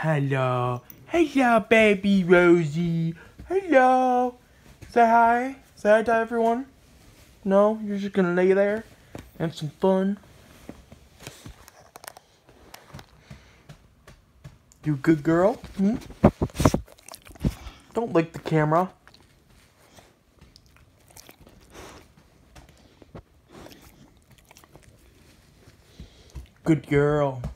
Hello. Hello, baby Rosie. Hello. Say hi. Say hi to everyone. No? You're just gonna lay there and have some fun? You good girl? Hmm? Don't lick the camera. Good girl.